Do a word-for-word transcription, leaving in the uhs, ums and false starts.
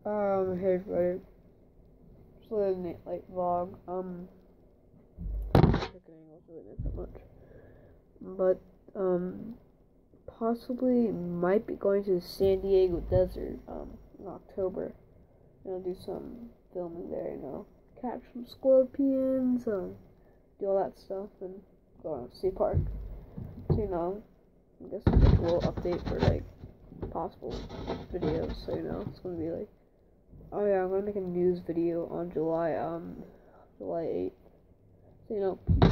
Um, hey everybody. Just a little like vlog. Um, chicken English really not that much, but um, possibly might be going to the San Diego desert um in October. You know, do some filming there. You know, catch some scorpions, um, do all that stuff, and go on Sea Park. So you know, I guess it's like a little update for like possible videos. So you know, it's gonna be like. Oh yeah, I'm gonna make a news video on July um July eighth. So you know,